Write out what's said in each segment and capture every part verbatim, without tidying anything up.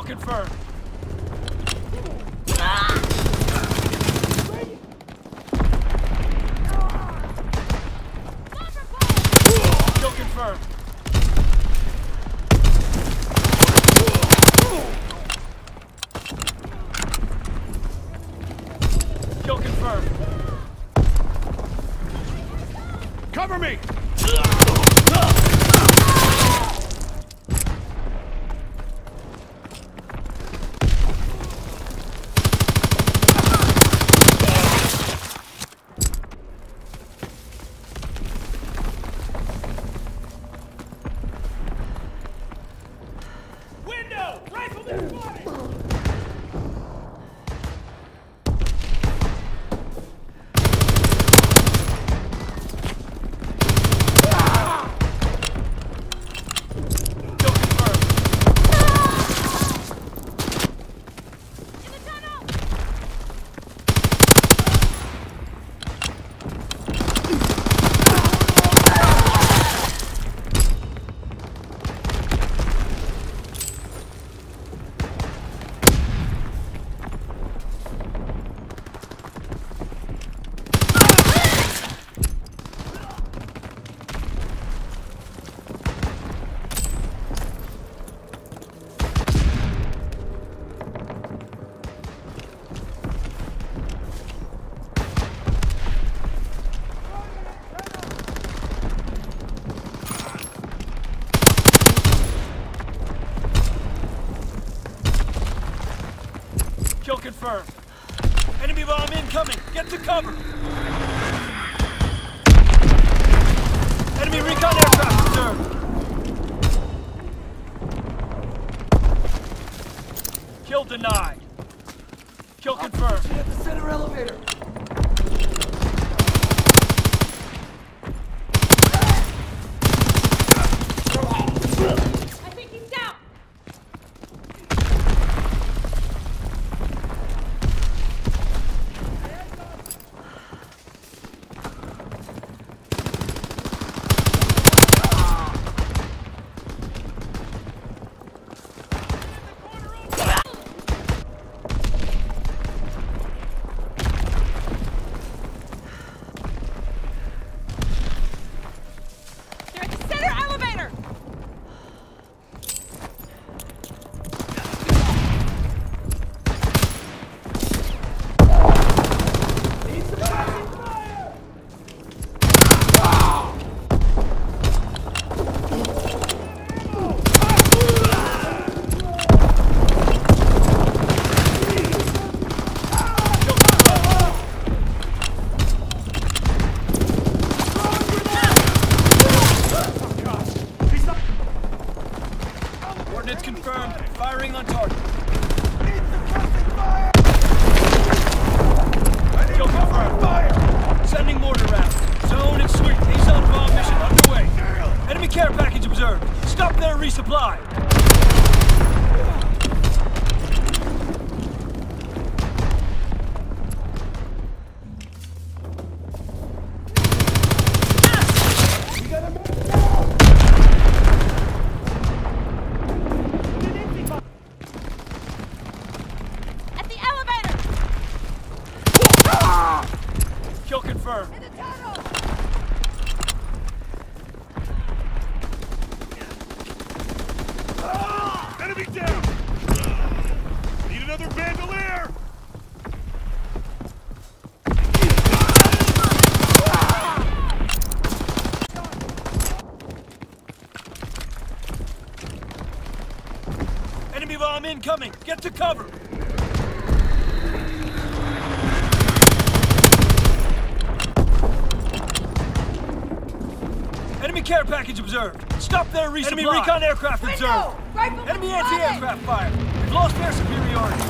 confirmed. Kill confirmed. Kill confirmed. Cover me! Window! Rifleman spotted! Kill confirmed. Enemy bomb incoming. Get to cover. Enemy recon aircraft observed. Kill denied. Kill confirmed. At the center elevator. I think he's down. They're at the center elevator. Coordinates confirmed. Firing on target. Kill confirmed. Sending mortar round. Zone and sweep. Ace-on bomb mission underway. Enemy care package observed. Stop there, resupply. At the elevator. Kill confirmed. In the tunnel. Enemy down! Need another bandolier! Enemy bomb incoming. Get to cover. Enemy care package observed. Stop there, resupply. Enemy recon aircraft observed. Window! Rifleman Enemy spotted! anti-aircraft fire. We've lost air superiority.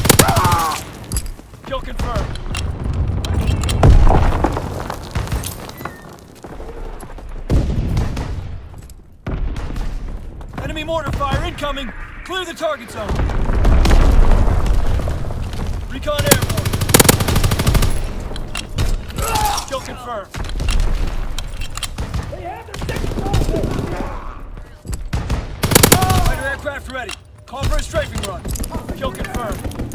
Kill confirmed. mortar fire incoming! Clear the target zone! Recon airborne. Kill confirmed. Fighter aircraft ready. Call for a strafing run. Kill confirmed.